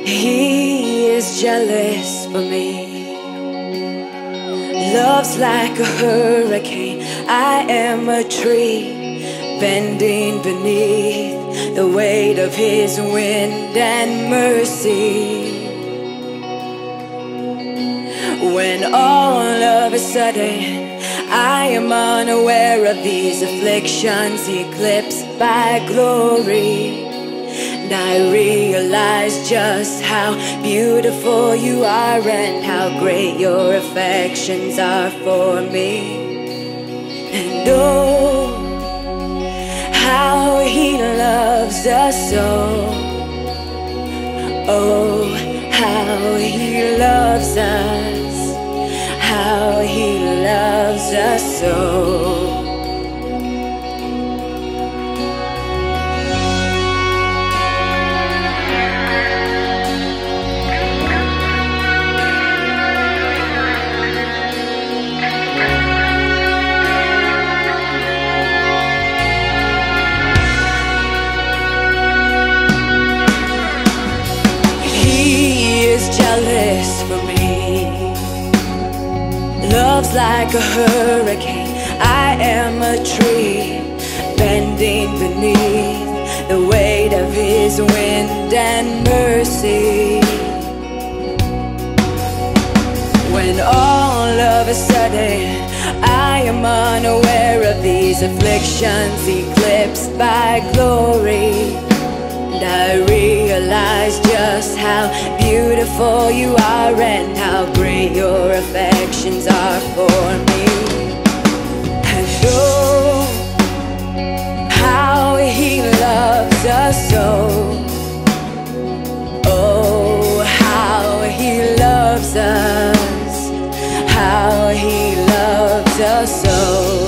He is jealous for me. Love's like a hurricane. I am a tree bending beneath the weight of his wind and mercy. When all of a sudden I am unaware of these afflictions eclipsed by glory, and I realize just how beautiful you are and how great your affections are for me. And oh, how he loves us so. Oh, how he loves us, how he loves us so. Jealous for me. Love's like a hurricane. I am a tree bending beneath the weight of his wind and mercy. When all of a sudden I am unaware of these afflictions eclipsed by glory, and I realize just how beautiful you are and how great your affections are for me. And oh, how he loves us so. Oh, how he loves us, how he loves us so.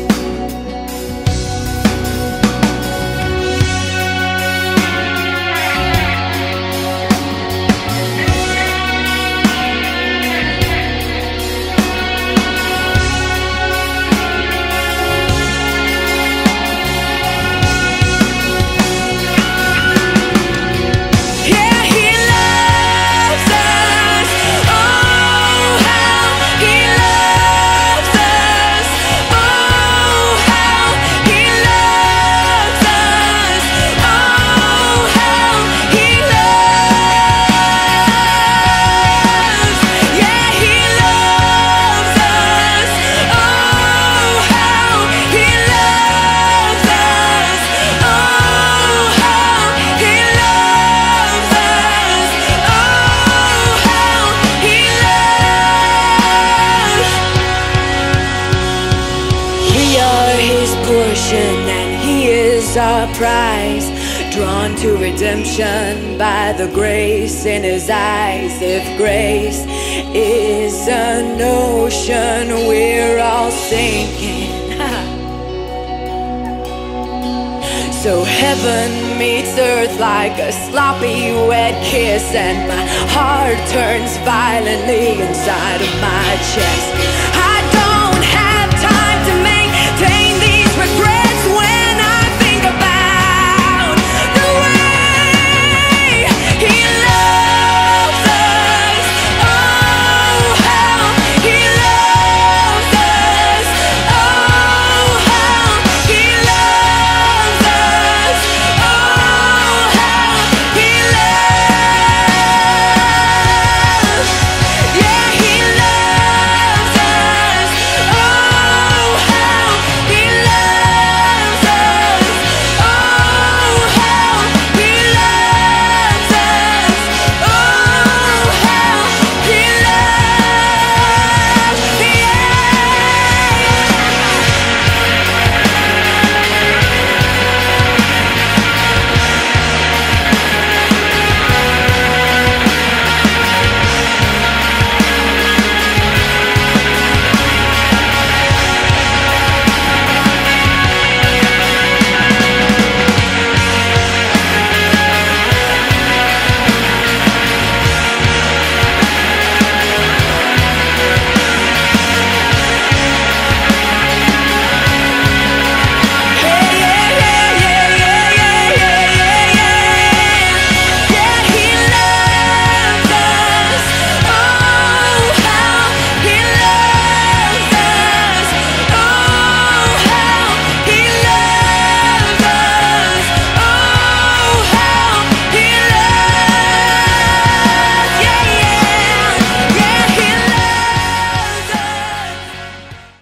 And he is our prize, drawn to redemption by the grace in his eyes. If grace is an ocean, we're all sinking. So heaven meets earth like a sloppy wet kiss, and my heart turns violently inside of my chest. I don't have